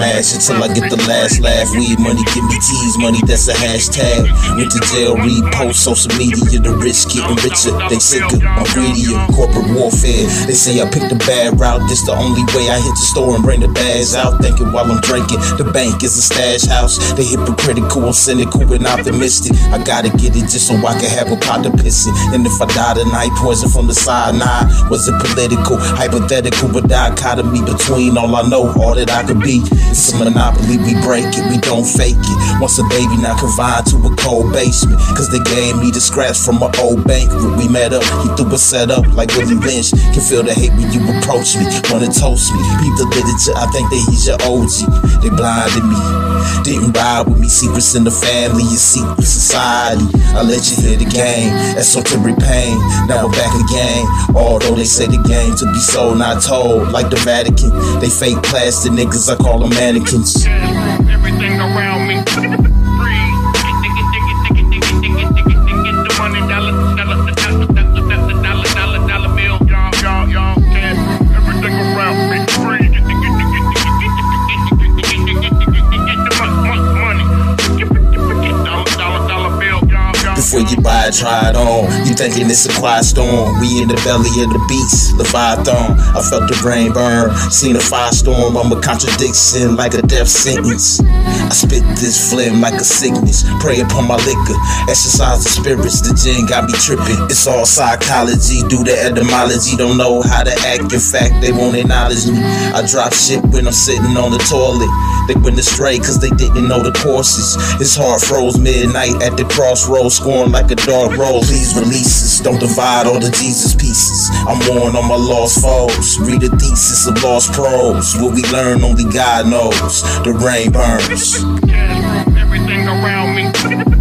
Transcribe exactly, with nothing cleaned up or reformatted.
smash until I get the last laugh. Weed money, give me tease money, that's a hashtag. Went to jail, repost social media, the rich getting richer. They sicker, I'm greedier, corporate warfare. They say I picked a bad route, this the only way I hit the store and bring the bags out. Thinking while I'm drinking, the bank is a stash house. They hypocritical, I'm cynical and optimistic. I gotta get it just so I can have a pot to piss it. And if I die tonight, poison from the side, nah. Was it political, hypothetical, but dichotomy between all I know, all that I could be. It's a monopoly, we break it, we don't fake it. Once a baby, now confined to a cold basement. Cause they gave me the scraps from my old bank. When we met up, he threw a set up like Willie Lynch. Can feel the hate when you approach me, wanna toast me. Peep the literature, I think that he's your O G. They blinded me, didn't ride with me. Secrets in the family, your secret society. I let you hear the game, esoteric pain. Now we're back again. Although they say the game to be sold, not told. Like the Vatican, they fake plastic niggas, I call them mannequins. Everything around me free. The money, dollar, dollar, dollar, dollar, dollar, dollar, dollar bill. Y'all, y'all, y'all, cash. Everything around me free. Before you buy it, try it on. You thinking it's a quiet storm. We in the belly of the beast, Leviathan. I felt the brain burn, seen a firestorm. I'm a contradiction like a death sentence. I spit this phlegm like a sickness. Pray upon my liquor, exercise the spirits. The gin got me tripping. It's all psychology, do the etymology. Don't know how to act, in fact they won't acknowledge me. I drop shit when I'm sitting on the toilet. They went astray cause they didn't know the courses. His heart froze midnight at the crossroads, scoring like a dark roll. Please release us, don't divide all the Jesus pieces. I'm warned on my lost foes. Read the thesis of lost pros. What we learn only God knows. The rain burns. Everything around me.